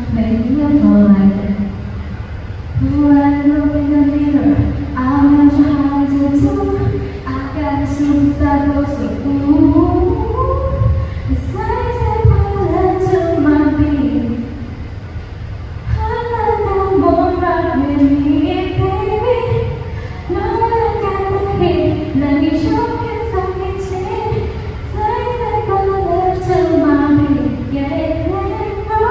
make me feel like that. When I look in the mirror, I'm not trying to do. I got a superstar goes so ooh. It's like they pull into my beat. I'm more rock with me, baby. No, I got the hit. Let me show you something change. It's like they pull into my beat. Yeah, let it go.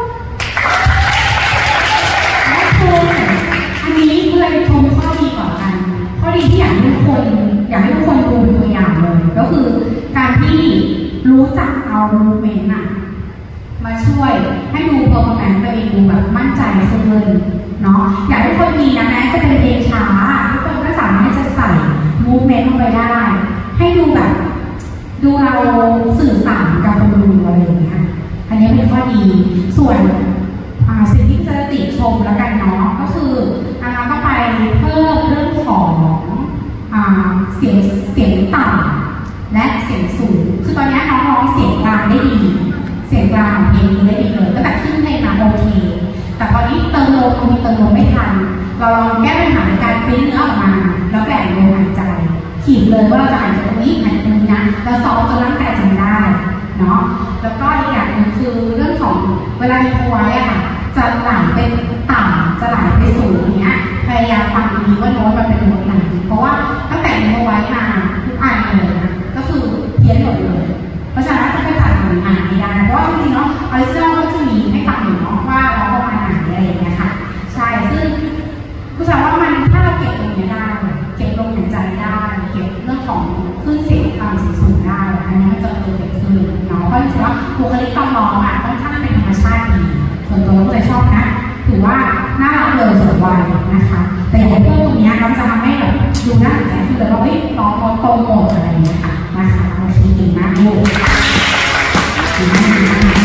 อันนี้เลยชมข้อดีก่อนกันข้อดีที่อยากให้ทุกคนดูเป็นตัวอย่างเลยก็คือการที่รู้จักเอามูฟเมนต์มาช่วยให้ดูเพอร์ฟอร์แมนซ์ตัวเองดูแบบมั่นใจขึ้นเลยเนาะอยากให้ทุกคนมีนะแม้จะเป็นเพลงช้าทุกคนก็สามารถจะใส่มูฟเมนต์ลงไปได้ให้ดูแบบดูเราสื่อสารกับคนดูอะไรอย่างเงี้ยอันนี้เป็นข้อดีส่วนสิ่งที่จะติชมแล้วกันเนาะก็คือเราก็ไปเพิ่มเรื่องของเสียงต่ำและเสียงสูงคือตอนนี้น้องร้องเสียงกลางได้ดีเสียงกลางของเพลงได้ดีเลยตั้งแต่ขึ้นเพลงมาโอเคแต่ตอนนี้เติมลมไม่ทันเราลองแก้ปัญหาในการปริ้นเนื้อออกมาแล้วแบ่งลมหายใจขีดเลยว่าเราจะหายใจตรงนี้หายใจตรงนี้นะแล้วซ้อมจนร่างกายจำได้เนาะแล้วก็อีกอย่างหนึ่งคือเรื่องของเวลาที่พูดไว้อะค่ะจะไหลไปต่ำจะไหลไปสูงอย่างเงี้ยพยายามฟังดีว่าโน้ตมันเป็นโน้ตไหนเพราะว่าตั้งแต่โน้ตไว้มาทุกอันเลยนะก็คือเพี้ยนหมดเลยเพราะฉะนั้นต้องไปจัดหนึ่งอันไม่ได้เพราะว่าจริงๆเนาะออริจินอลก็จะมีให้ฟังอยู่เนาะว่าเราประมาณไหนอะไรอย่างเงี้ยค่ะใช่ซึ่งคือแสดงว่ามันถ้าเราเก็บตรงนี้ได้เก็บลมหายใจได้เก็บเรื่องของคลื่นเสียงต่ำเสียงสูงได้อันนี้มันจะเพอร์เฟคต์ขึ้นเนาะเพราะจริงๆว่าบุคลิกตอนร้องค่อนข้างเป็นธรรมชาติดีส่วนตัวก็เลยชอบนะถือว่าน่ารักเลยสมวัยนะคะแต่อย่างเพิ่มตรงนี้เราจะทำให้แบบดูน่าสนใจคือเราไม่ร้องตรงหมดอะไรอย่างเงี้ยค่ะนะคะโอเคเก่งมากลูก